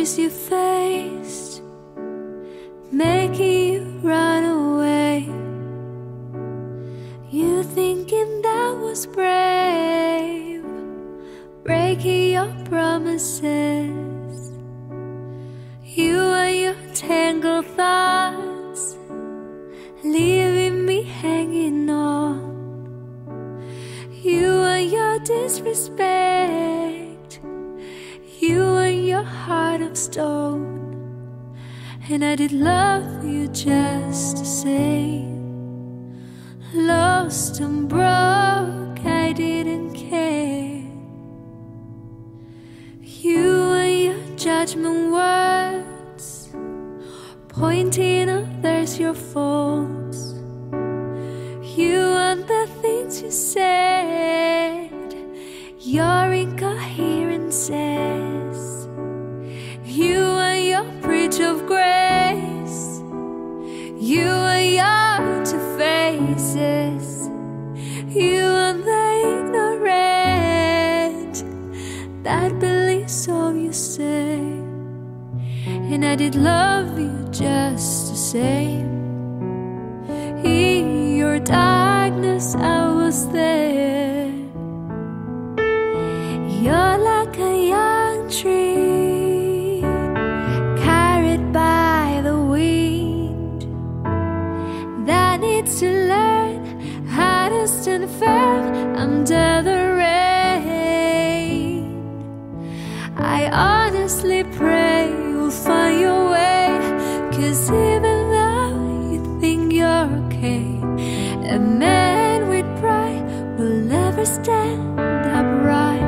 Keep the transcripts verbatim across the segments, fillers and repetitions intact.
stories you faced, making you run away. You thinking that was brave, breaking your promises. You and your tangled thoughts, leaving me hanging on. You and your disrespect, you and your heart of stone. And I did love you just the same. Lost and broke, I didn't care. You and your judgment words, pointing others your faults. You and the things you said, your incoherences. You and your preach of grace, you and your two faces. You and the ignorant that believes all you say. And I did love you just the same. In your darkness I was there. You're like a young tree carried by the wind that needs to learn how to stand firm under the rain. I honestly pray you'll find your way, 'cause even though you think you're okay, a man with pride will never stand upright.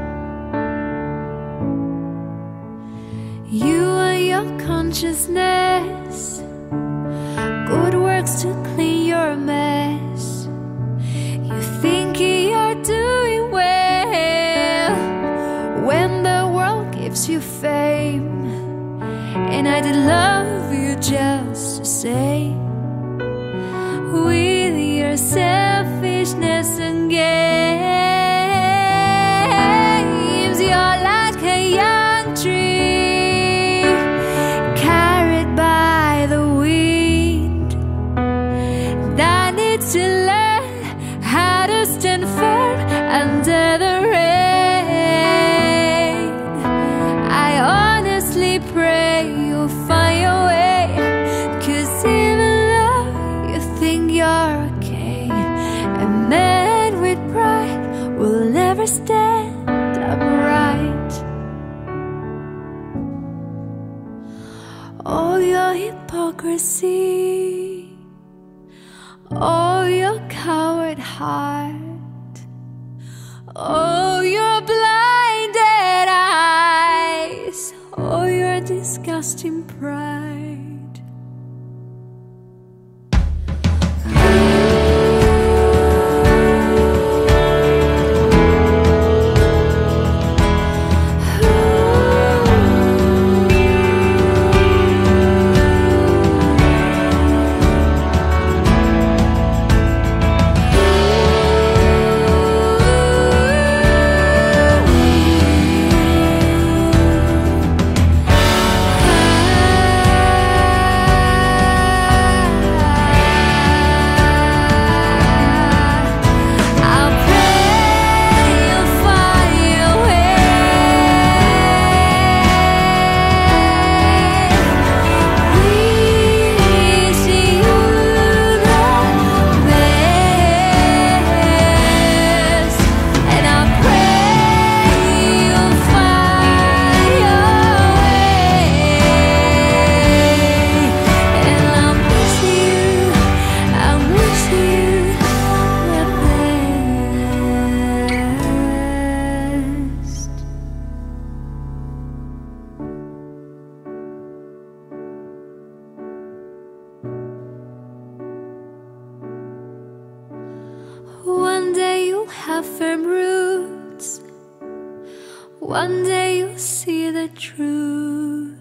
You and your consciousness, good works to clean your mess. You think you're doing well when the world gives you fame. And I did love you just the same. With your selfishness and games, you're like a young tree carried by the wind that needs to learn how to stand firm under the rain. I honestly pray you'll find your way, 'cause even though you think you're okay, a man with pride will never stand upright. All your hypocrisy, all your coward heart, all your blinded eyes, all your disgusting pride. One day you'll have firm roots, one day you'll see the truth.